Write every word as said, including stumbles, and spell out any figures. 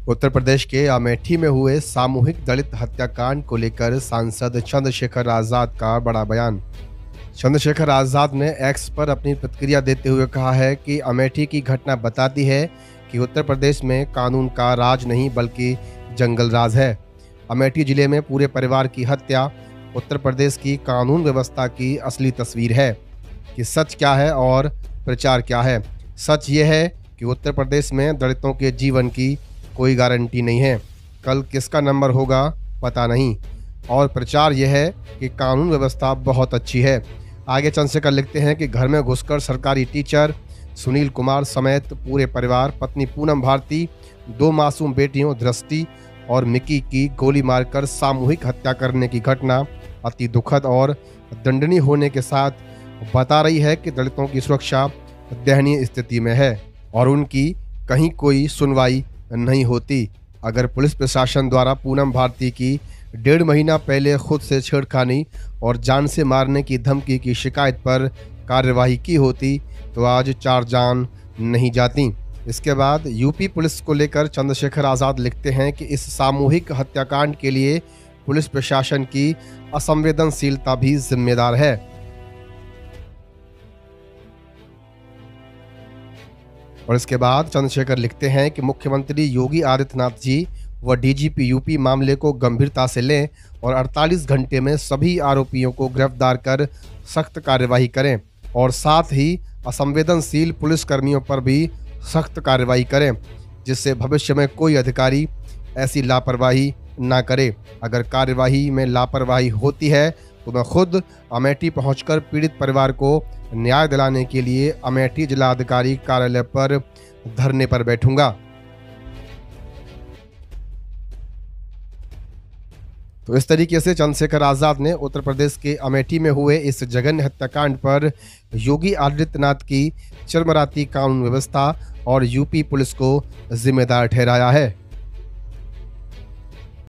उत्तर प्रदेश के अमेठी में हुए सामूहिक दलित हत्याकांड को लेकर सांसद चंद्रशेखर आजाद का बड़ा बयान। चंद्रशेखर आजाद ने एक्स पर अपनी प्रतिक्रिया देते हुए कहा है कि अमेठी की घटना बताती है कि उत्तर प्रदेश में कानून का राज नहीं बल्कि जंगल राज है। अमेठी जिले में पूरे परिवार की हत्या उत्तर प्रदेश की कानून व्यवस्था की असली तस्वीर है कि सच क्या है और प्रचार क्या है। सच ये है कि उत्तर प्रदेश में दलितों के जीवन की कोई गारंटी नहीं है, कल किसका नंबर होगा पता नहीं, और प्रचार यह है कि कानून व्यवस्था बहुत अच्छी है। आगे चंद्रशेखर लिखते हैं कि घर में घुसकर सरकारी टीचर सुनील कुमार समेत पूरे परिवार, पत्नी पूनम भारती, दो मासूम बेटियों दृष्टि और मिकी की गोली मारकर सामूहिक हत्या करने की घटना अति दुखद और दंडनीय होने के साथ बता रही है कि दलितों की सुरक्षा दयनीय स्थिति में है और उनकी कहीं कोई सुनवाई नहीं होती। अगर पुलिस प्रशासन द्वारा पूनम भारती की डेढ़ महीना पहले खुद से छेड़खानी और जान से मारने की धमकी की शिकायत पर कार्यवाही की होती तो आज चार जान नहीं जाती। इसके बाद यूपी पुलिस को लेकर चंद्रशेखर आजाद लिखते हैं कि इस सामूहिक हत्याकांड के लिए पुलिस प्रशासन की असंवेदनशीलता भी जिम्मेदार है। और इसके बाद चंद्रशेखर लिखते हैं कि मुख्यमंत्री योगी आदित्यनाथ जी व डीजीपी यूपी मामले को गंभीरता से लें और अड़तालीस घंटे में सभी आरोपियों को गिरफ्तार कर सख्त कार्यवाही करें और साथ ही असंवेदनशील पुलिसकर्मियों पर भी सख्त कार्रवाई करें, जिससे भविष्य में कोई अधिकारी ऐसी लापरवाही ना करे। अगर कार्यवाही में लापरवाही होती है तो मैं खुद अमेठी पहुंचकर पीड़ित परिवार को न्याय दिलाने के लिए अमेठी जिलाधिकारी कार्यालय पर धरने पर बैठूंगा। तो इस तरीके से चंद्रशेखर आजाद ने उत्तर प्रदेश के अमेठी में हुए इस जघन्य हत्याकांड पर योगी आदित्यनाथ की चरमराती कानून व्यवस्था और यूपी पुलिस को जिम्मेदार ठहराया है।